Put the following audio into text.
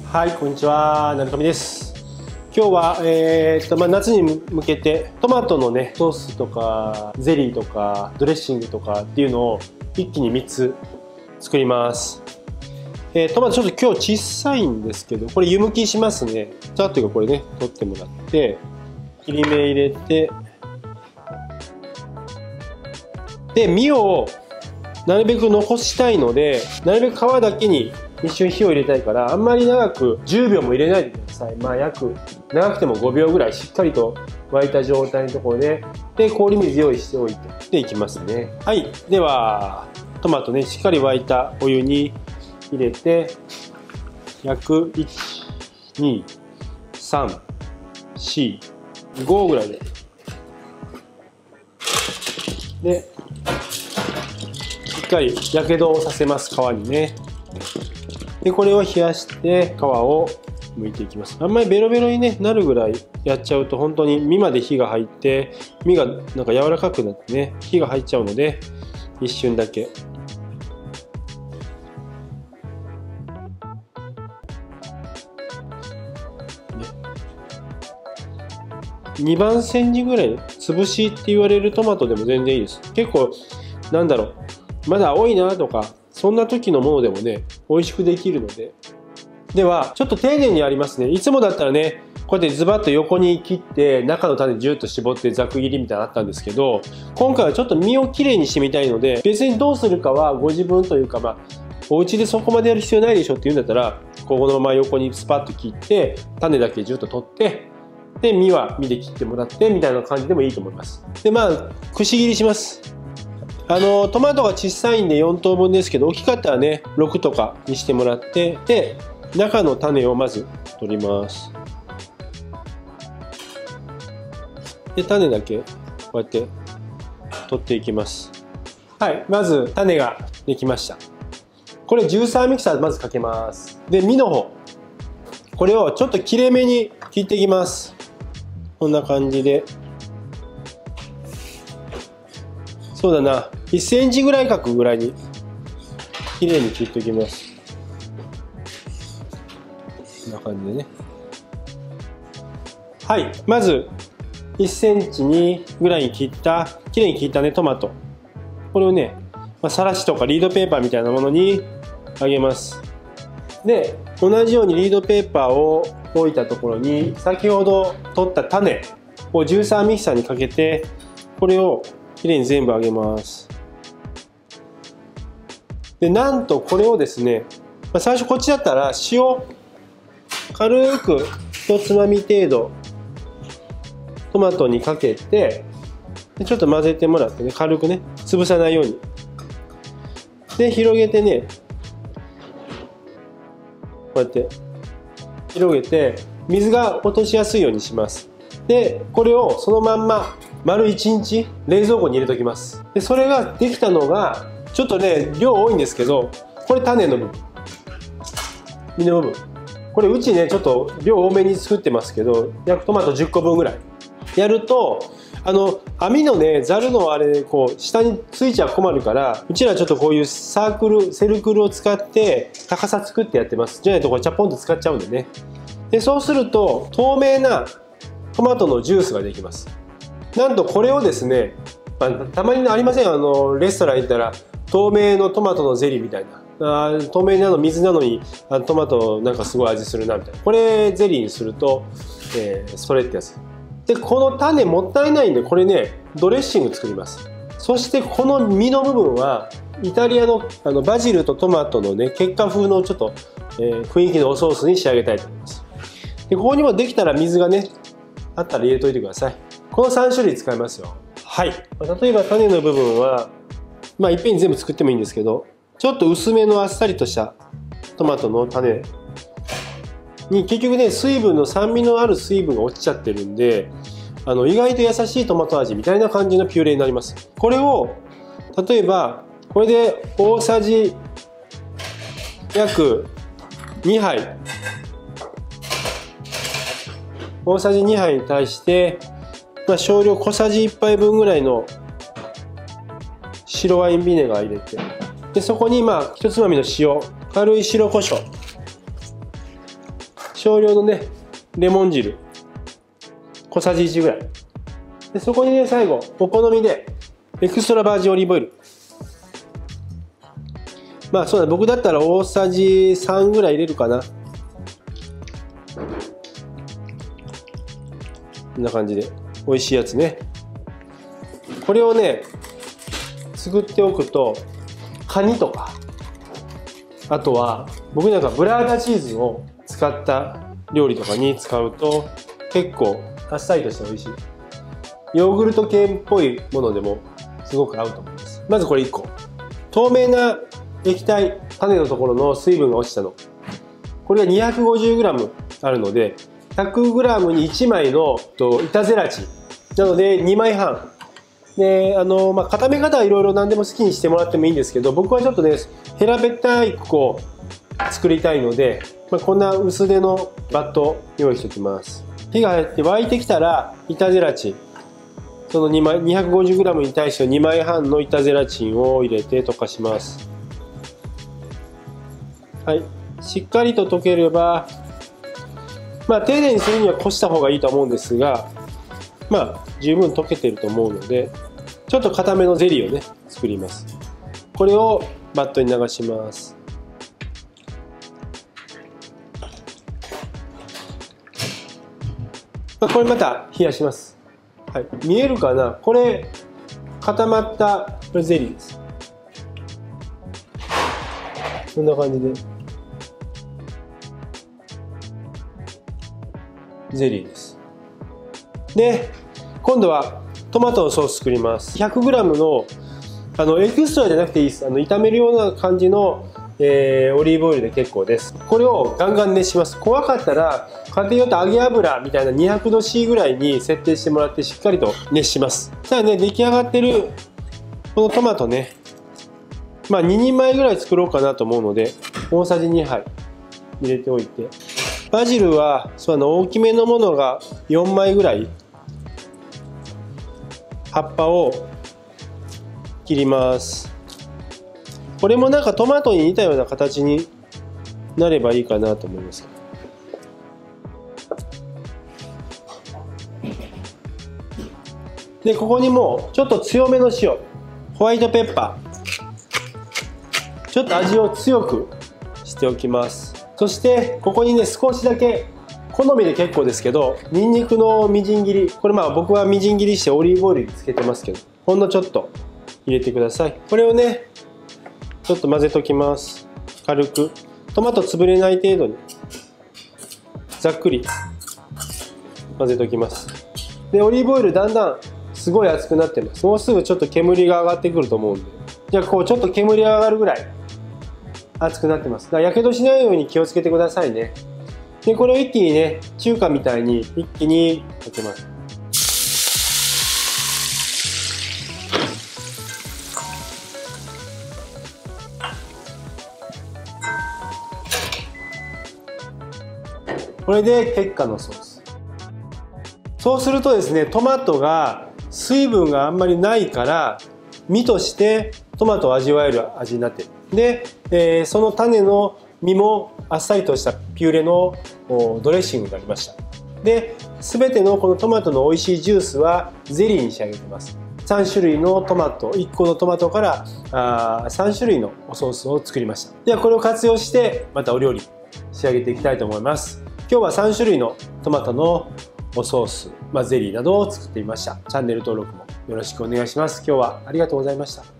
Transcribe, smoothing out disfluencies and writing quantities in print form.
はい、こんにちは、成富です。今日は、夏に向けてトマトのね、ソースとかゼリーとかドレッシングとかっていうのを一気に3つ作ります。トマトちょっと今日小さいんですけど、これ湯むきしますね。ざっというかこれね、取ってもらって切り目入れて、で実をなるべく残したいので、なるべく皮だけに一瞬火を入れたいから、あんまり長く10秒も入れないでください。長くても5秒ぐらいしっかりと沸いた状態のところで、氷水用意しておいていきますね。はい、ではトマトね、しっかり沸いたお湯に入れて約1、2、3、4、5ぐらいでしっかりやけどをさせます。皮にね。でこれを冷やして皮を剥いていきます。あんまりベロベロに、なるぐらいやっちゃうと本当に身まで火が入って身がなんか柔らかくなってね、火が入っちゃうので一瞬だけ。2番煎じぐらい潰しって言われるトマトでも全然いいです。結構なんだろう、まだ青いなとかそんな時のものでもね、美味しくできるので。ではちょっと丁寧にやりますね。いつもだったらね、こうやってズバッと横に切って中の種ジュッと絞ってざく切りみたいなのあったんですけど、今回はちょっと身をきれいにしてみたいので、別にどうするかはご自分というか、お家でそこまでやる必要ないでしょっていうんだったら、このまま横にスパッと切って種だけジュッと取って、で身は身で切ってもらってみたいな感じでもいいと思います。でくし切りします。トマトが小さいんで4等分ですけど、大きかったらね6とかにしてもらって、で中の種をまず取ります。で種だけこうやって取っていきます。はい、まず種ができました。これジューサーミキサーまずかけます。で実の方、これをちょっと切れ目に切っていきます。こんな感じで、そうだな、1センチぐらい角ぐらいにきれいに切っておきます。こんな感じでね。はい、まず1センチにぐらいにきれいに切ったねトマト、これをね、さらしとかリードペーパーみたいなものにあげます。で同じようにリードペーパーを置いたところに先ほど取った種をジューサーミキサーにかけて、これをきれいに全部あげます。でなんとこれをですね、最初こっちだったら塩軽く1つまみ程度トマトにかけて、ちょっと混ぜてもらってね、軽くね潰さないようにで広げてね、こうやって広げて水が落としやすいようにします。でこれをそのまんま丸1日冷蔵庫に入れときます。でそれができたのがちょっとね量多いんですけど、これ種の部分、実の部分、これうちねちょっと量多めに作ってますけど、約トマト10個分ぐらいやると、網のねざるのあれこう下についちゃ困るから、うちらちょっとこういうセルクルを使って高さ作ってやってます。じゃないとこれチャポンと使っちゃうんでね。でそうすると透明なトマトのジュースができます。なんとこれをですね、たまにありません？レストラン行ったら透明のトマトのゼリーみたいな、透明なの水なのにトマトなんかすごい味するなみたいな、これゼリーにすると、それってやつで、この種もったいないんで、これねドレッシング作ります。そしてこの実の部分はイタリアのバジルとトマトのね結果風のちょっと、雰囲気のおソースに仕上げたいと思います。でここにもできたら水がねあったら入れといてください。この3種類使いますよ。はい、例えば種の部分はいっぺんに全部作ってもいいんですけど、ちょっと薄めのあっさりとしたトマトの種に結局ね酸味のある水分が落ちちゃってるんで、意外と優しいトマト味みたいな感じのピューレになります。これを例えばこれで大さじ約2杯、大さじ2杯に対して少量小さじ1杯分ぐらいの白ワインビネガー入れて、でそこにひとつまみの塩、軽い白胡椒少量のねレモン汁小さじ1ぐらいで、そこにね最後お好みでエクストラバージンオリーブオイル、まあそうだ、僕だったら大さじ3ぐらい入れるかな。こんな感じで美味しいやつね。これをね作っておくとカニとか、あとは僕なんかブラーダチーズを使った料理とかに使うと結構あっさりとして美味しい。ヨーグルト系っぽいものでもすごく合うと思います。まずこれ1個、透明な液体、種のところの水分が落ちたの、これが 250g あるので 100g に1枚の板ゼラチンなので2枚半で、固め方はいろいろ何でも好きにしてもらってもいいんですけど、僕はちょっとね平べったいこう作りたいので、こんな薄手のバットを用意しておきます。火が入って沸いてきたら板ゼラチン、その2枚 250g に対して2枚半の板ゼラチンを入れて溶かします。はい、しっかりと溶ければ、丁寧にするにはこした方がいいと思うんですが、十分溶けてると思うので、ちょっと固めのゼリーをね作ります。これをバットに流します。これまた冷やします。はい、見えるかな、これ固まったこれゼリーです。こんな感じでゼリーです。で今度はトマトのソース作ります。 100g のエクストラじゃなくていいです。炒めるような感じの、オリーブオイルで結構です。これをガンガン熱します。怖かったら家庭用と揚げ油みたいな200度 C ぐらいに設定してもらってしっかりと熱します。さあね、出来上がってるこのトマトね、2人前ぐらい作ろうかなと思うので大さじ2杯入れておいて、バジルは大きめのものが4枚ぐらい葉っぱを切ります。これもなんかトマトに似たような形になればいいかなと思います。でここにもうちょっと強めの塩、ホワイトペッパー、ちょっと味を強くしておきます。そしてここにね少しだけ好みで結構ですけどニンニクのみじん切り、これ僕はみじん切りしてオリーブオイルにつけてますけど、ほんのちょっと入れてください。これをねちょっと混ぜときます。軽くトマト潰れない程度にざっくり混ぜときます。でオリーブオイルだんだんすごい熱くなってます。もうすぐちょっと煙が上がってくると思うんで、じゃあこうちょっと煙が上がるぐらい熱くなってます。だからやけどしないように気をつけてくださいね。でこれを一気にね中華みたいに一気にかけます。これで結果のソース。そうするとですね、トマトが水分があんまりないから実としてトマトを味わえる味になってる。で、その種の実もあっさりとしたピューレのドレッシングになりました。で全てのこのトマトの美味しいジュースはゼリーに仕上げてます。3種類のトマト、1個のトマトから3種類のおソースを作りました。ではこれを活用してまたお料理仕上げていきたいと思います。今日は3種類のトマトのおソース、ゼリーなどを作ってみました。チャンネル登録もよろしくお願いします。今日はありがとうございました。